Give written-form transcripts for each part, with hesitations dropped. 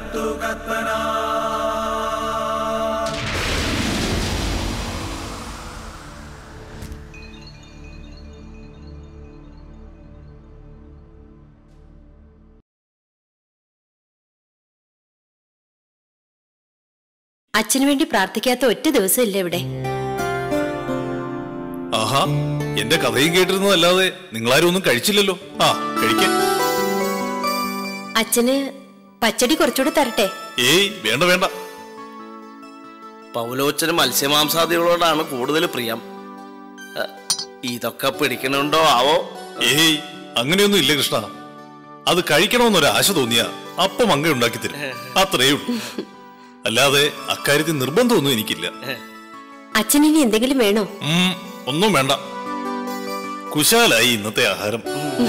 അച്ഛനു വേണ്ടി പ്രാർത്ഥിക്കാത്ത ഒറ്റ ദിവസം ഇല്ല ഇവിടെ. ആഹാ, എന്റെ കഥയും കേട്ടിരുന്നതല്ലാതെ നിങ്ങളാരും ഒന്നും കഴിച്ചില്ലല്ലോ. ആ, കഴിക്കാൻ. അച്ഛന് പച്ചടി കുറച്ചുകൂടെ തരട്ടെ? ഏയ്, വേണ്ട വേണ്ട. പൗലോച്ചന് മത്സ്യമാംസാദികളോടാണ് കൂടുതൽ പ്രിയം. ഇതൊക്കെ പിടിക്കണുണ്ടോ ആവോ? ഏയ്, അങ്ങനെയൊന്നും ഇല്ല കൃഷ്ണ. അത് കഴിക്കണമെന്നൊരാശ തോന്നിയ അപ്പം അങ്ങ ഉണ്ടാക്കി തരും, അത്രയേ ഉള്ളൂ. അല്ലാതെ അക്കാര്യത്തിൽ നിർബന്ധമൊന്നും എനിക്കില്ല. അച്ഛൻ ഇനി എന്തെങ്കിലും വേണോ? ഒന്നും വേണ്ട. കുശാലായി ഇന്നത്തെ ആഹാരം.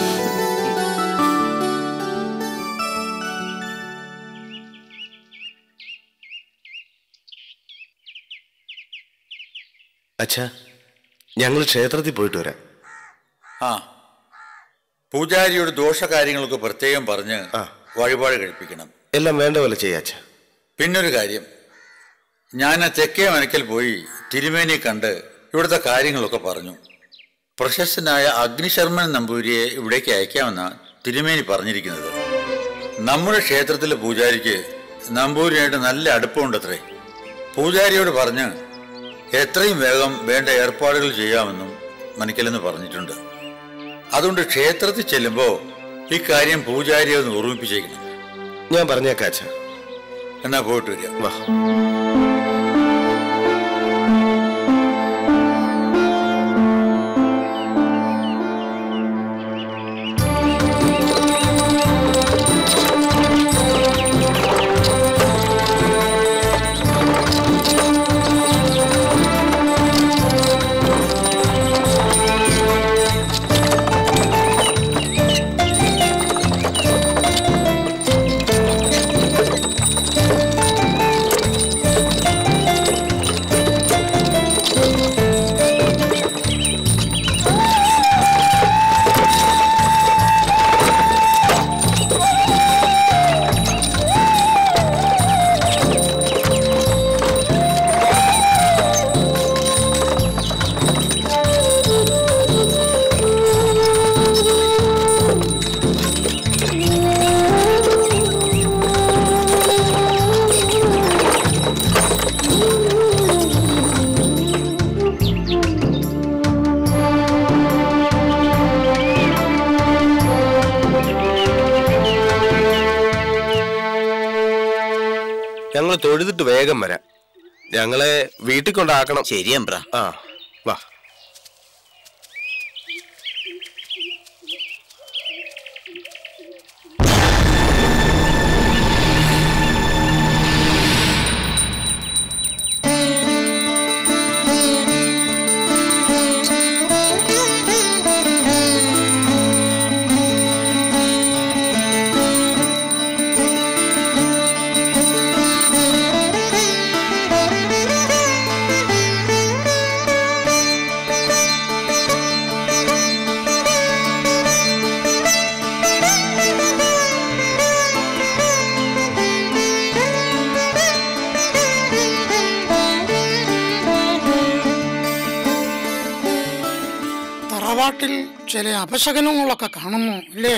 അച്ഛാ, ഞങ്ങൾ ക്ഷേത്രത്തിൽ പോയിട്ട് വരാം. ആ, പൂജാരിയോട് ദോഷകാര്യങ്ങളൊക്കെ പ്രത്യേകം പറഞ്ഞ് വഴിപാട് കഴിപ്പിക്കണം. എല്ലാം വേണ്ട പോലെ ചെയ്യാ അച്ഛാ. പിന്നൊരു കാര്യം, ഞാൻ ആ തെക്കേ മനക്കൽ പോയി തിരുമേനിയെ കണ്ട് ഇവിടുത്തെ കാര്യങ്ങളൊക്കെ പറഞ്ഞു. പ്രശസ്തനായ അഗ്നിശർമ്മൻ നമ്പൂരിയെ ഇവിടേക്ക് അയക്കാമെന്നാണ് തിരുമേനി പറഞ്ഞിരിക്കുന്നത്. നമ്മുടെ ക്ഷേത്രത്തിലെ പൂജാരിക്ക് നമ്പൂരിയായിട്ട് നല്ല അടുപ്പമുണ്ടത്രേ. പൂജാരിയോട് പറഞ്ഞ് എത്രയും വേഗം വേണ്ട ഏർപ്പാടുകൾ ചെയ്യാമെന്നും മനക്കലെന്ന് പറഞ്ഞിട്ടുണ്ട്. അതുകൊണ്ട് ക്ഷേത്രത്തിൽ ചെല്ലുമ്പോൾ ഇക്കാര്യം പൂജാരിയെ ഒന്ന് ഓർമ്മിപ്പിച്ചേക്കണം. ഞാൻ പറഞ്ഞേക്കാം അച്ഛാ. എന്നാ പോയിട്ട് വരിക. വാ. ഞങ്ങൾ തൊഴുതിട്ട് വേഗം വരാം. ഞങ്ങളെ വീട്ടിൽ കൊണ്ടാക്കണം. ശരിയമ്പ്ര. ആ, വാ. തറവാട്ടിൽ ചില അപശകനങ്ങളൊക്കെ കാണുന്നു അല്ലേ?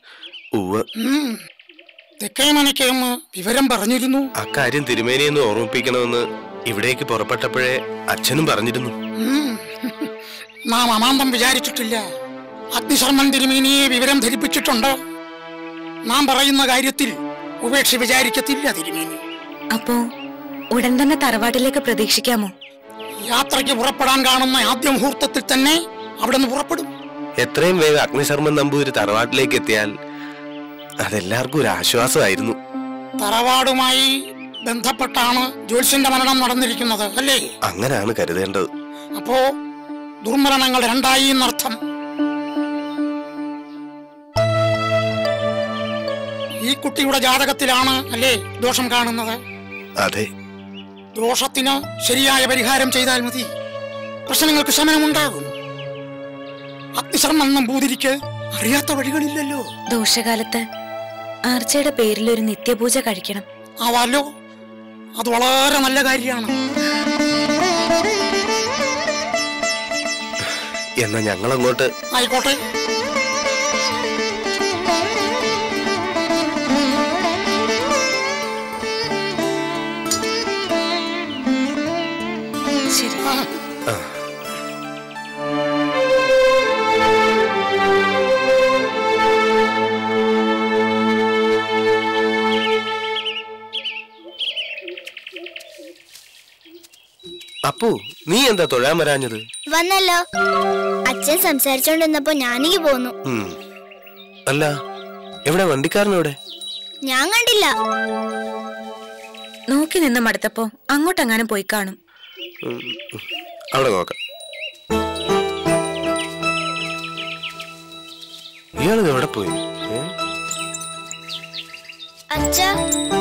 തെക്കേ മനക്കെന്ന് വിവരം പറഞ്ഞിരുന്നു. അക്കാര്യം തിരുമേനിയെന്ന് ഓർമ്മിപ്പിക്കണമെന്ന് ഇവിടേക്ക് പുറപ്പെട്ടപ്പോഴേ അച്ഛനും പറഞ്ഞിരുന്നു. നാം അമാന്തം വിചാരിച്ചിട്ടില്ല. അഗ്നിശർമ്മൻ തിരുമേനിയെ വിവരം ധരിപ്പിച്ചിട്ടുണ്ട്. നാം പറയുന്ന കാര്യത്തിൽ ഉപേക്ഷ വിചാരിക്കത്തില്ല തിരുമേനി. അപ്പോ ഉടൻ തന്നെ തറവാട്ടിലേക്ക് പ്രതീക്ഷിക്കാമോ? യാത്രയ്ക്ക് പുറപ്പെടാൻ കാണുന്ന ആദ്യ മുഹൂർത്തത്തിൽ തന്നെ അവിടെ നിന്ന് പുറപ്പെടും. എത്രയും വേഗം അഗ്നിശർമ്മൻ നമ്പൂരി തറവാട്ടിലേക്ക് എത്തിയാൽ അതെല്ലാവർക്കും ഒരു ആശ്വാസമായിരുന്നു. തറവാടുമായി ബന്ധപ്പെട്ടാണ് ജ്യോത്സ്യന്റെ മരണം നടന്നിരിക്കുന്നത് അല്ലേ? അങ്ങനെയാണ് കരുതേണ്ടത്. അപ്പോ ദുർമരണങ്ങൾ രണ്ടായി എന്നർത്ഥം. ഈ കുട്ടിയുടെ ജാതകത്തിലാണ് അല്ലേ ദോഷം കാണുന്നത്? അതെ. ദോഷത്തിന് ശരിയായ പരിഹാരം ചെയ്താൽ മതി, പ്രശ്നങ്ങൾക്ക് ശമനമുണ്ടാകും. അഗ്നിശർമ്മൻ നമ്പൂതിരിക്ക് അറിയാത്ത വഴികളില്ലല്ലോ. ദോഷകാലത്ത് ആർച്ചയുടെ പേരിൽ ഒരു നിത്യപൂജ കഴിക്കണം. ആവാലോ, അത് വളരെ നല്ല കാര്യമാണ്. എന്നാ ഞങ്ങളങ്ങോട്ട്. ആയിക്കോട്ടെ. ശരി. അപ്പു, നീ എന്താ തൊഴാൻ വരാഞ്ഞത്? വന്നല്ലോ. അച്ഛൻ സംസാരിച്ചോണ്ടിരുന്നപ്പോ ഞാനിക്ക് പോന്നു. അല്ല, എവിടെ വണ്ടിക്കാരനെവിടെ? ഞാൻ കണ്ടില്ല. നോക്കി നിന്ന് മടുത്തപ്പോ അങ്ങോട്ടെങ്ങാനും പോയി കാണും. അവിടെ നോക്കാം. ഇയാള് എവിടെ പോയി? അച്ഛാ,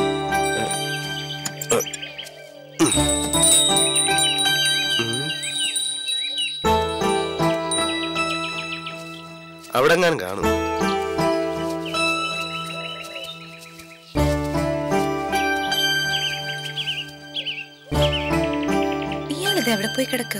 അവിടെ എങ്ങാനും കാണും. ഇയാളിത് എവിടെ പോയി കിടക്ക?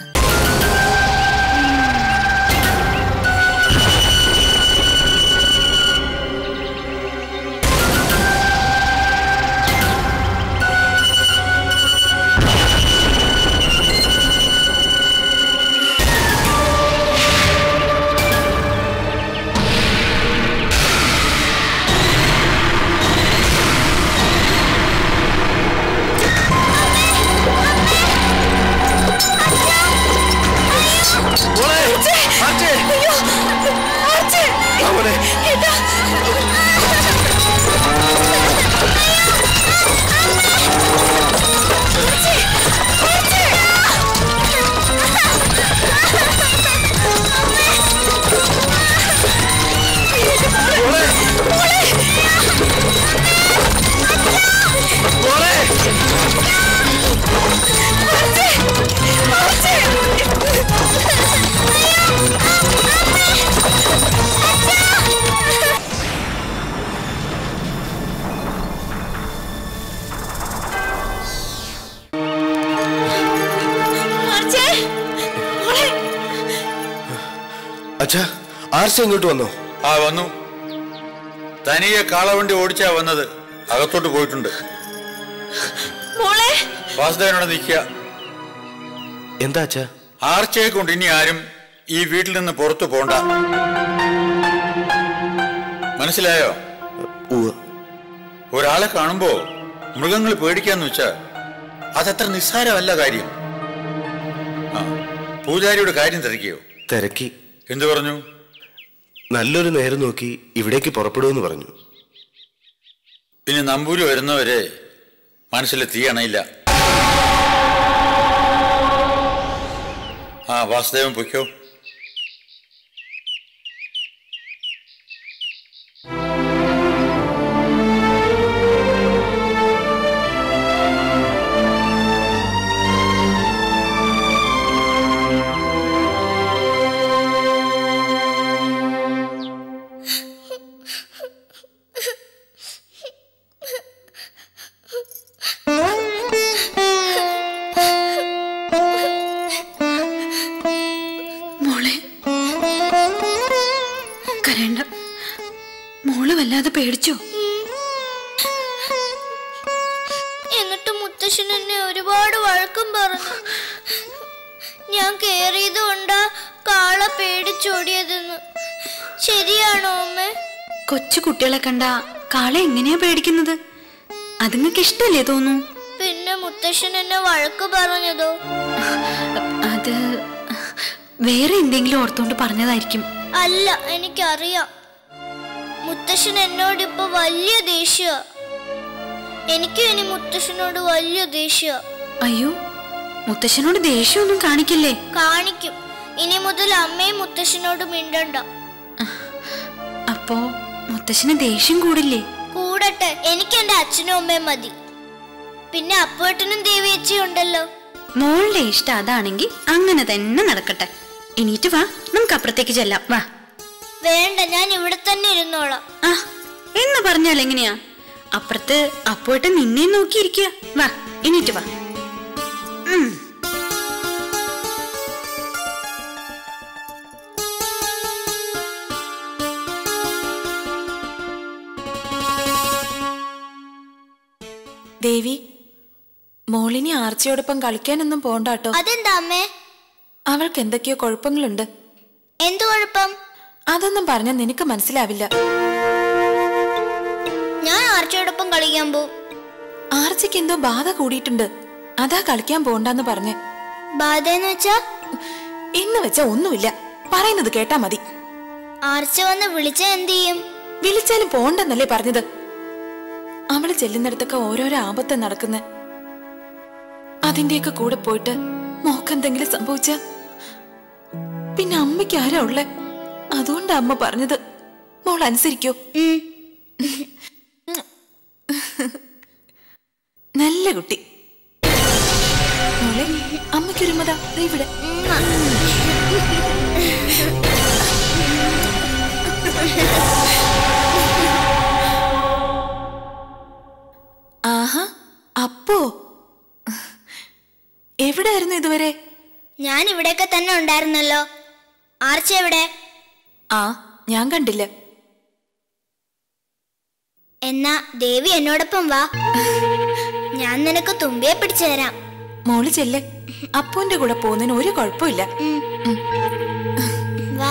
അച്ഛാ, ആർച്ച ഇങ്ങോട്ട് വന്നോ? ആ വന്നു. തനിയെ കാളവണ്ടി ഓടിച്ചാ വന്നത്. അകത്തോട്ട് പോയിട്ടുണ്ട്. വാസുദേവനോട് നിൽക്കുക. എന്താ അച്ഛാ? ആർച്ചയെ കൊണ്ട് ഇനി ആരും ഈ വീട്ടിൽ നിന്ന് പുറത്തു പോണ്ട. മനസ്സിലായോ? ഒരാളെ കാണുമ്പോ മൃഗങ്ങൾ പേടിക്കാന്ന് വെച്ചാ അതത്ര നിസ്സാരമല്ല കാര്യം. പൂജാരിയുടെ കാര്യം തിരക്കിയോ? തിരക്കി. എന്തു പറഞ്ഞു? നല്ലൊരു നേരം നോക്കി ഇവിടേക്ക് പുറപ്പെടുമെന്ന് പറഞ്ഞു. ഇനി നമ്പൂരി വരുന്നവരെ മനസ്സിൽ തീ അണയില്ല. വാസുദേവൻ പൊയ്ക്കോ. വല്ലാതെ പേടിച്ചോ? എന്നിട്ട് മുത്തശ്ശൻ എന്നെ ഒരുപാട് വഴക്കും പറഞ്ഞു. ഞാൻ കേറിയത് കൊണ്ടാ കാള പേടിച്ചോടിയതെന്ന്. ശരിയാണോ അമ്മ? കൊച്ചു കുട്ടികളെ കണ്ട കാള എങ്ങനെയാ പേടിക്കുന്നത്? അതുങ്ങൾക്ക് ഇഷ്ടല്ലേ തോന്നുന്നു. പിന്നെ മുത്തശ്ശൻ എന്നെ വഴക്ക് പറഞ്ഞതോ? അത് വേറെ എന്തെങ്കിലും ഓർത്തോണ്ട് പറഞ്ഞതായിരിക്കും. അല്ല, എനിക്കറിയാം. മുത്തശ്ശൻ എന്നോട് ഇപ്പൊ വലിയ ദേഷ്യ. എനിക്കും ഇനി മുത്തശ്ശനോട് വലിയ ദേഷ്യ. അയ്യോ, മുത്തശ്ശനോട് ദേഷ്യമൊന്നും കാണിക്കില്ലേ? കാണിക്കും. ഇനി മുതൽ അമ്മയും മുത്തശ്ശനോട് മിണ്ടണ്ട. അപ്പോ മുത്തശ്ശന് ദേഷ്യം കൂടില്ലേ? കൂടട്ടെ, എനിക്ക് എന്റെ അച്ഛനും അമ്മയും മതി. പിന്നെ അപ്പേട്ടനും ദേവിയച്ചയും ഉണ്ടല്ലോ. മോളുടെ ഇഷ്ടം അതാണെങ്കിൽ അങ്ങനെ തന്നെ നടക്കട്ടെ. എണീറ്റ് വാ, നമുക്ക് അപ്പുറത്തേക്ക് ചെല്ലാം. വാ. വേണ്ട, ഞാൻ ഇവിടെ തന്നെ ഇരുന്നോളാം. എന്ന് പറഞ്ഞാൽ എങ്ങനെയാ? അപ്പുറത്ത് അപ്പോട്ട് നിന്നെ നോക്കിയിരിക്കുക. വാ, എണീറ്റ് വാ. ദേവി, മോളിനി ആർച്ചയോടൊപ്പം കളിക്കാനൊന്നും പോണ്ടാട്ടോ. അതെന്താ അമ്മേ? അവൾക്ക് എന്തൊക്കെയോ കുഴപ്പങ്ങളുണ്ട്. എന്തു കുഴപ്പം? അതൊന്നും പറഞ്ഞാൽ നിനക്ക് മനസ്സിലാവില്ല. ഞാൻ ആർച്ചയോടൊപ്പം കളിക്കാൻ പോവും. ആർച്ചയ്ക്ക് എന്തോ ബാധ കൂടിയിട്ടുണ്ട്, അതാ കളിക്കാൻ പോണ്ടെന്ന് പറഞ്ഞ്. ബാധ എന്ന് വെച്ചാ? എന്ന് വെച്ചാ ഒന്നുമില്ല, പറയുന്നത് കേട്ടാ മതി. ആർച്ച വന്ന് വിളിച്ചാ എന്ത് ചെയ്യും? വിളിച്ചാലും പോണ്ടെന്നല്ലേ പറഞ്ഞത്. അവള് ചെല്ലുന്നിടത്തൊക്കെ ഓരോരോ ആപത്ത് നടക്കുന്ന. അതിന്റെയൊക്കെ കൂടെ പോയിട്ട് മോക്കെന്തെങ്കിലും സംഭവിച്ച പിന്നെ അമ്മയ്ക്ക് ആരാ ഉള്ളേ? അതുകൊണ്ടാ അമ്മ പറഞ്ഞത്. മോൾ അനുസരിക്കോ? നല്ല കുട്ടി. മോളെ, അമ്മയ്ക്കൊരുമതാ ഇവിടെ. ആഹാ, അപ്പോ എവിടെയായിരുന്നു ഇതുവരെ? ഞാൻ ഇവിടെയൊക്കെ തന്നെ ഉണ്ടായിരുന്നല്ലോ. ആർച്ച എവിടെ? ആ, ഞാൻ കണ്ടില്ല. എന്നാ ദേവി എന്നോടൊപ്പം വാ, ഞാൻ നിനക്ക് തുമ്പിയെ പിടിച്ചു തരാം. മോള് ചെല്ല്, അപ്പൂന്റെ കൂടെ പോകുന്നതിന് ഒരു കുഴപ്പമില്ല. വാ.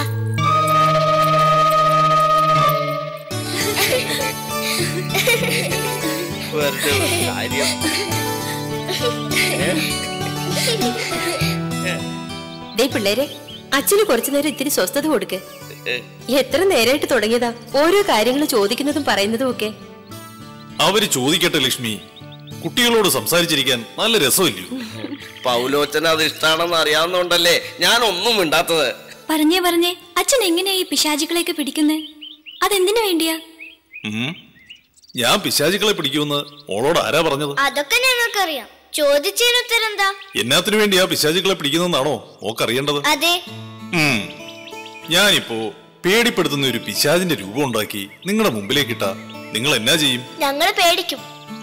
പിള്ളേരെ, അച്ഛന് കുറച്ചു നേരം ഇത്തിരി സ്വസ്ഥത കൊടുക്ക്. എത്ര നേരമായിട്ട് തുടങ്ങിയതാ ഓരോ കാര്യങ്ങൾ ചോദിക്കുന്നതും പറയുന്നതും ഒക്കെ. അവര് ചോദിക്കട്ടെ ലക്ഷ്മി, കുട്ടികളോട് സംസാരിച്ചിരിക്കാൻ നല്ല രസമില്ലയോ? പൗലോച്ചന് അത് ഇഷ്ടാണെന്ന് അറിയാവുന്നോണ്ടല്ലേ ഞാൻ ഒന്നും മിണ്ടാത്തത്. പറഞ്ഞേ അച്ഛൻ എങ്ങനെയാ ഈ പിശാചുക്കളെയൊക്കെ പിടിക്കുന്നേ? അതെന്തിനു വേണ്ടിയാ? ഞാൻ പിശാചുക്കളെ പിടിക്കുമെന്ന് മോളോട് ആരാ പറഞ്ഞത്? അതൊക്കെ ഞങ്ങൾക്കറിയാം. ചോദിച്ചതിന് ഉത്തരം എന്താ? എന്നാത്തിനു വേണ്ടിയാ പിശാചുക്കളെ പിടിക്കുന്നതാണോ മോക്കറിയേണ്ടത്? അതെ. ഞാനിപ്പോ പേടിപ്പെടുത്തുന്ന ഒരു പിശാചിന്റെ രൂപം ഉണ്ടാക്കി നിങ്ങളുടെ മുമ്പിലേക്ക് ഇട്ടാ നിങ്ങൾ എന്നാ ചെയ്യും? ഞങ്ങൾ പേടിക്കും.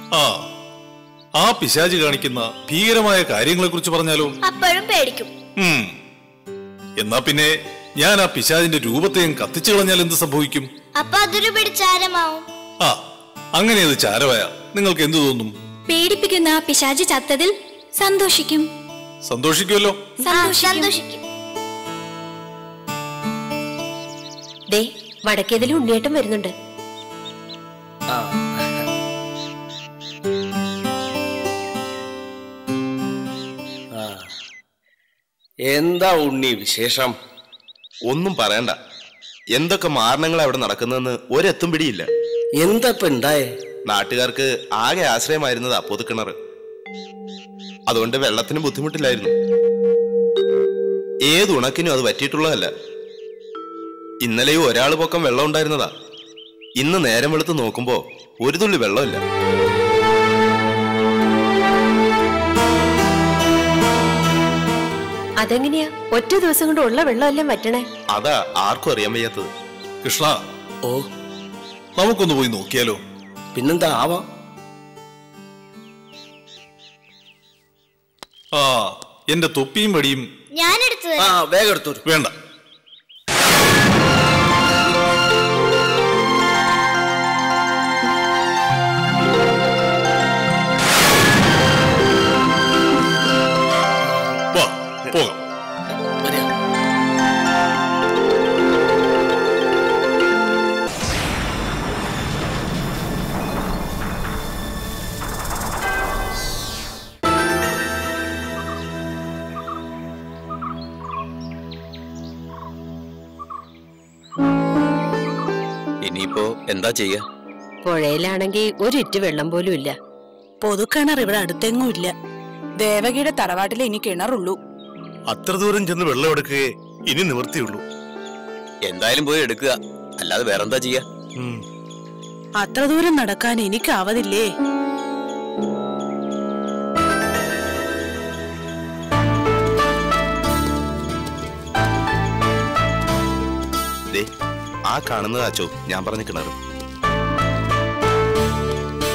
ആ പിശാച് കാണിക്കുന്ന ഭീകരമായ കാര്യങ്ങളെ കുറിച്ച് പറഞ്ഞാലോ? അപ്പോഴും പേടിക്കും. എന്നാ പിന്നെ ഞാൻ ആ പിശാചിന്റെ രൂപത്തെയും കത്തിച്ചു കളഞ്ഞാൽ എന്ത് സംഭവിക്കും? അപ്പൊ അതൊരു പിടിച്ചാരമാവും. അങ്ങനെ അത് ചാരമായ നിങ്ങൾക്ക് എന്തു തോന്നും? പേടിപ്പിക്കുന്ന ആ പിശാച് ചത്തതിൽ സന്തോഷിക്കും. സന്തോഷിക്കുമല്ലോ. സന്തോഷിക്കും. ദേ, വടക്കേതിലും ഉണ്ണിയേട്ടം വരുന്നുണ്ട്. എന്താ ഉണ്ണി വിശേഷം? ഒന്നും പറയണ്ട. എന്തൊക്കെ മാരണങ്ങൾ അവിടെ നടക്കുന്നതെന്ന് ഒരെത്തും പിടിയില്ല. എന്താ ഇപ്പൊ ഉണ്ടായേ? നാട്ടുകാർക്ക് ആകെ ആശ്രയമായിരുന്നതാ പൊതുക്കിണർ. അതുകൊണ്ട് വെള്ളത്തിന് ബുദ്ധിമുട്ടില്ലായിരുന്നു. ഏത് ഉണക്കിനും അത് പറ്റിയിട്ടുള്ളതല്ല. ഇന്നലെയും ഒരാൾ പൊക്കം വെള്ളം ഉണ്ടായിരുന്നതാ. ഇന്ന് നേരം വെളുത്ത് നോക്കുമ്പോ ഒരു തുള്ളി വെള്ളമില്ല. അതെങ്ങനെയാ ഒറ്റ ദിവസം കൊണ്ട് ഉള്ള വെള്ളമെല്ലാം വറ്റണേ? അതാ ആർക്കും അറിയാൻ വയ്യാത്തത്. കൃഷ്ണ, നമുക്കൊന്ന് പോയി നോക്കിയാലോ? പിന്നെന്താ ആവാം. എന്റെ തൊപ്പിയും വടിയും ഞാൻ എടുത്തു. വേഗം എടുത്തു. വേണ്ട, പോകാം. ഇനിയിപ്പോ എന്താ ചെയ്യാ? പുഴയിലാണെങ്കിൽ ഒരു ഇറ്റ് വെള്ളം പോലും ഇല്ല. പൊതുക്കിണർ ഇവിടെ അടുത്തെങ്ങും ഇല്ല. ദേവകിയുടെ തറവാട്ടിലെ ഇനി കിണറുള്ളൂ. അത്ര ദൂരം ചെന്ന് വെള്ളം എടുക്കുകയെ ഇനി നിവൃത്തിയുള്ളൂ. എന്തായാലും പോയി എടുക്കുക, അല്ലാതെ വേറെന്താ ചെയ്യാ? അത്ര ദൂരം നടക്കാൻ എനിക്കാവതില്ലേ? ആ കാണുന്നത് അച്ചോ ഞാൻ പറഞ്ഞ കിണർ.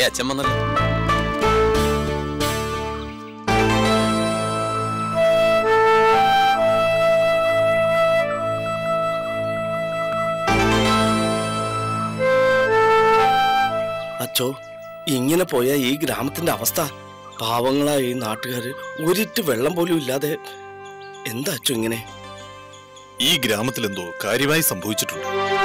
അച്ഛൻ വന്നല്ലോ. അച്ചോ, ഇങ്ങനെ പോയ ഈ ഗ്രാമത്തിന്റെ അവസ്ഥ, പാവങ്ങളായ ഈ നാട്ടുകാര് ഒരിറ്റ് വെള്ളം പോലും ഇല്ലാതെ എന്താ അച്ചോ ഇങ്ങനെ? ഈ ഗ്രാമത്തിൽ എന്തോ കാര്യമായി സംഭവിച്ചിട്ടുണ്ട്.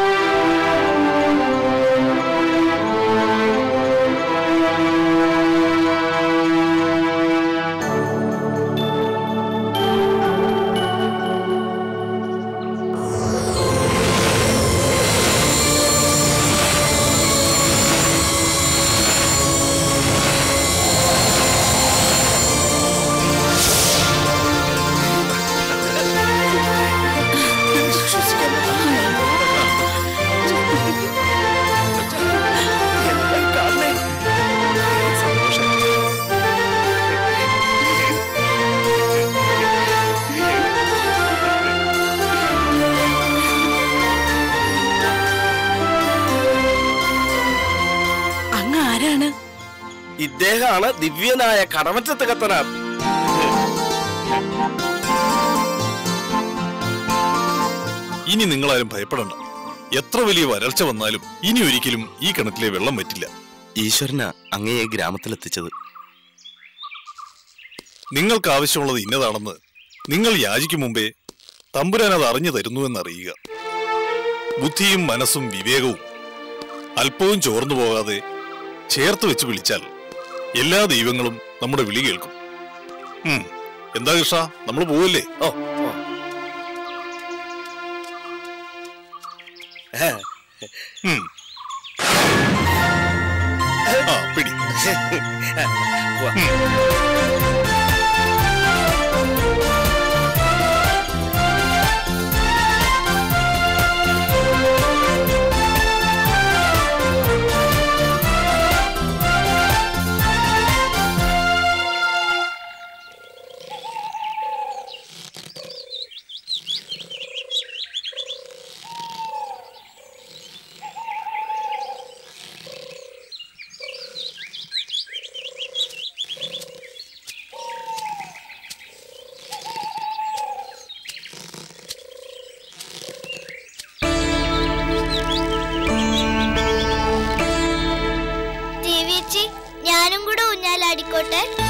ഇദ്ദേഹമാണ് ദിവ്യനായ കടമറ്റത്ത് കത്തനാർ. ഇനി നിങ്ങളാരും ഭയപ്പെടണ്ട. എത്ര വലിയ വരൾച്ച വന്നാലും ഇനി ഒരിക്കലും ഈ കിണറ്റിലെ വെള്ളം വറ്റില്ല. ഈശ്വരനാ അങ്ങയെ ഗ്രാമത്തിലെത്തിച്ചത്. നിങ്ങൾക്ക് ആവശ്യമുള്ളത് ഇന്നതാണെന്ന് നിങ്ങൾ യാചിക്കും മുമ്പേ തമ്പുരാൻ അത് അറിഞ്ഞു തരുന്നുവെന്നറിയുക. ബുദ്ധിയും മനസ്സും വിവേകവും അല്പവും ചോർന്നു പോകാതെ ചേർത്ത് വെച്ച് വിളിച്ചാൽ എല്ലാ ദൈവങ്ങളും നമ്മുടെ വിളി കേൾക്കും. എന്താ കൃഷ്ണ, നമ്മൾ പോവല്ലേ? ഓ പിടി. ഞാനും കൂടെ ഊഞ്ഞാലാടിക്കോട്ടെ?